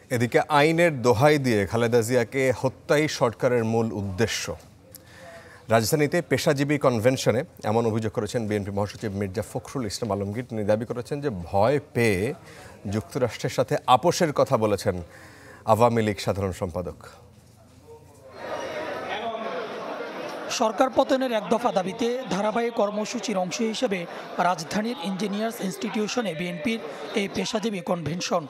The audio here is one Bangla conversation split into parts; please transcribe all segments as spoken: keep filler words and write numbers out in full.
এদিকে আইনের দোহাই দিয়ে খালেদা জিয়াকে হত্যাই সরকারের মূল উদ্দেশ্য। রাজধানীতে পেশাজীবী কনভেনশনে এমন অভিযোগ করেছেন বিএনপি মহাসচিব মির্জা ফখরুল ইসলাম আলমগীর। তিনি দাবি করেছেন যে ভয় পেয়ে যুক্তরাষ্ট্রের সাথে আপোষের কথা বলেছেন আওয়ামী লীগ সাধারণ সম্পাদক। সরকার পতনের এক দফা দাবিতে ধারাবাহিক কর্মসূচির অংশ হিসেবে রাজধানীর ইঞ্জিনিয়ার্স ইনস্টিটিউশনে বিএনপির এই পেশাজীবী কনভেনশন।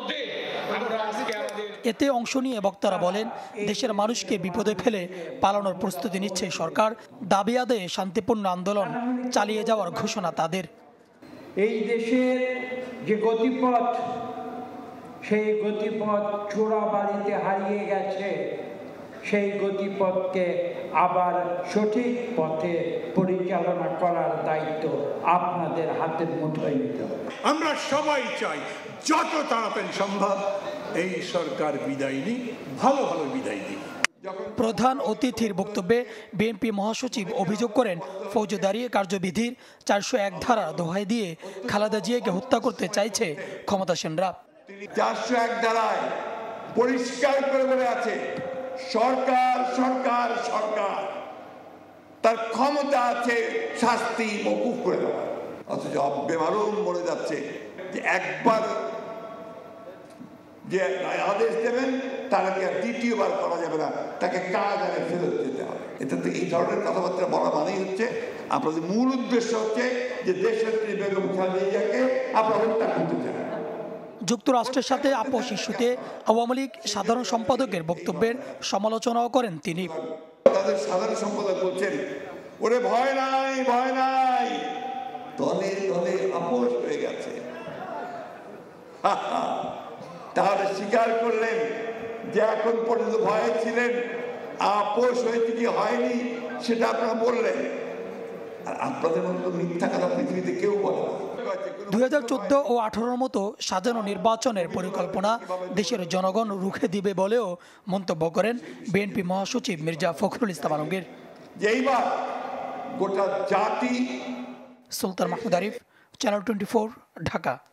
এতে অংশ নিয়ে বক্তারা বলেন, দেশের মানুষকে বিপদে ফেলে পালানোর প্রস্তুতি নিচ্ছে সরকার। দাবি আদায়ে শান্তিপূর্ণ আন্দোলন চালিয়ে যাওয়ার ঘোষণা তাদের। এই দেশের যে গতিপথ, সেই গতিপথ চোরাবালিতে হারিয়ে গেছে। সেই গতিপথকে আবার সঠিক পথে পরিচালনা করার দায়িত্ব আপনাদের হাতের মুঠোয় নিতে হবে। আমরা সবাই চাই যত তাড়াতাড়ি সম্ভব এই সরকার বিদায় নিক, ভালো ভালো বিদায় দিক। প্রধান অতিথির বক্তব্যে বিএনপি মহাসচিব অভিযোগ করেন, ফৌজদারি কার্যবিধির চারশো এক ধারা দোহাই দিয়ে খালেদা জিয়াকে হত্যা করতে চাইছে ক্ষমতাসীনরা। চারশো এক ধারায় পরিষ্কার করে বলে আছে, সরকার সরকার সরকার তার ক্ষমতা আছে শাস্তি মওকুফ করে দেওয়া। অথচ বেমালুম বলে যাচ্ছে যে একবার যে আদেশ দেবেন তাকে আর দ্বিতীয়বার করা যাবে না, তাকে কারাগারে ফেরত যেতে হবে। এটাতে এই ধরনের কথাবার্তা বলা মানেই হচ্ছে আপনাদের মূল উদ্দেশ্য হচ্ছে যে দেশের বেগম খালেদা জিয়াকে আপনারা হত্যা করতে চান। যুক্তরাষ্ট্রের সাথে আপোষ ইস্যুতে আওয়ামী লীগ সাধারণ সম্পাদকের বক্তব্যের সমালোচনাও করেন তিনি। তাদের সাধারণ সম্পাদক বলছেন, ওরে ভয় নাই ভয় নাই, দলে দলে আপোষ হয়ে গেছে। তাহলে স্বীকার করলেন যে এখন পর্যন্ত ভয়ে ছিলেন, আপোষ হয়েছে কি হয়নি সেটা আপনারা বললেন। আর আপনাদের মতো মিথ্যা কথা পৃথিবীতে কেউ বলে না। দুই হাজার চোদ্দ ও আঠারোর মতো সাজানো নির্বাচনের পরিকল্পনা দেশের জনগণ রুখে দিবে বলেও মন্তব্য করেন বিএনপি মহাসচিব মির্জা ফখরুল ইসলাম আলমগীর। এইবার গোটা জাতি। Sultan Mahmud Arif, channel twenty four, Dhaka.